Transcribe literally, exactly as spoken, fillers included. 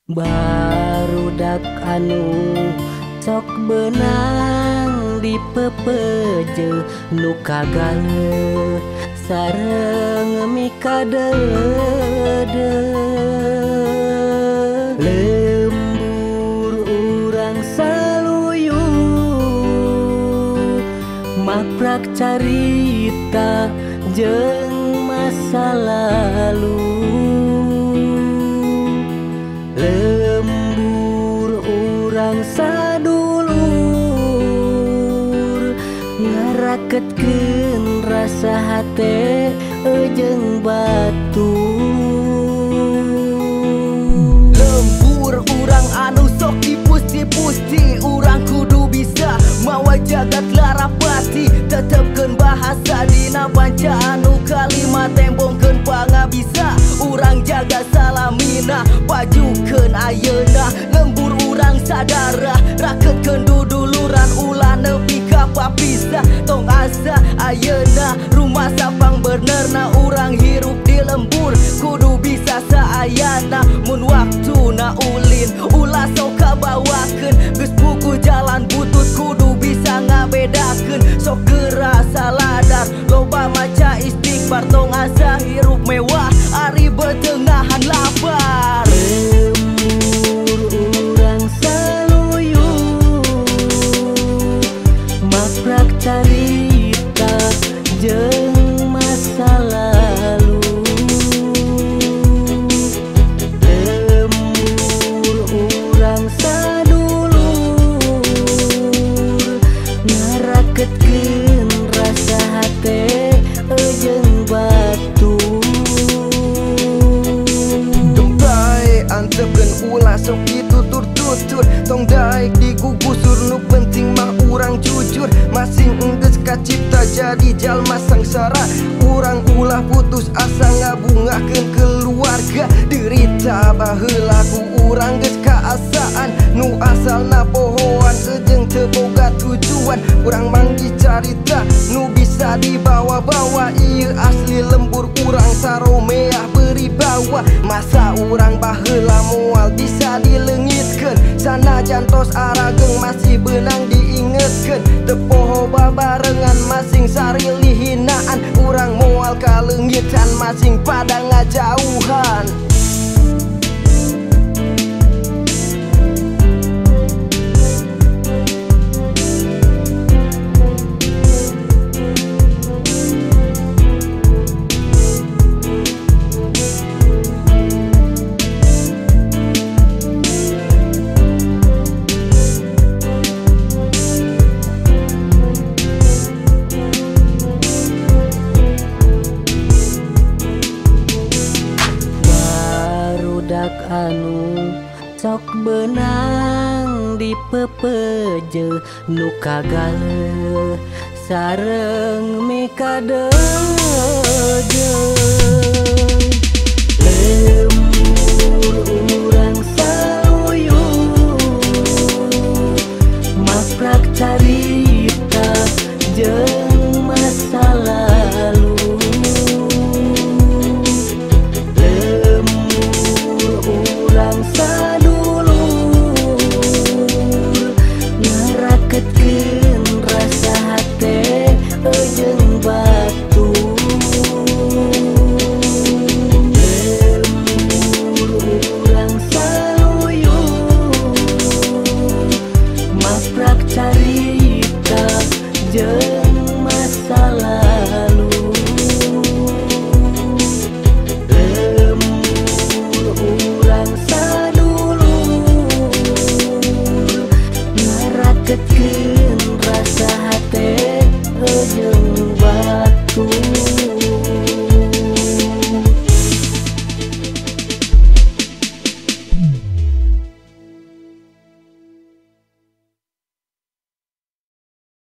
Barudak anu sok benang di pepeje nu kagale sareng mikadede lembur urang saluyu maprak carita jeung masa lalu. Lembur urang sadulur ngaraketkeun rasa hate jeung batu. Lembur urang anu sok dipusti-pusti urang kudu bisa mawa jagat larapati tetepkeun bahasa dina panca anu kalimat tembongkeun pangabisa urang jaga salamina pajukeun ayeuna. Lembur urang sadara raketkeun duduluran ulah nepi ka papisa tong asa ayeuna rumah sapang benerna urang hirup di lembur kudu bisa saayana mun waktuna ulin ulah sok kabawakeun geus buku jalan butut kudu bisa ngabedakeun sok geura saladar loba maca istighfar tong asa hirup mewah ari betengahan lapar. Lembur urang saluyu maprak carita jeung masa lalu. Lembur urang sadulur ngaraketkeun rasa hate jeung batu. Antepkeun ulah sok ditutur-tutur tong daek digugusur nu penting mah urang jujur masing enggeus kacipta jadi jalma sangsara urang ulah putus asa ngabungakeun keluarga derita baheula ku urang geus kaasaan nu asalna pohoan jeung teu boga tujuan urang manggi carita nu bisa dibawa-bawa ieu asli lembur urang saromeah beribawa masa urang baheula moal bisa dileungitkeun sanajan tos arageng masih beunang diingetkeun teu poho babarengan masing sarilih hinaan urang moal kaleungitan masing pada ngajauhan. Anu sok benang di pepeje nu kagale sareng mikadede.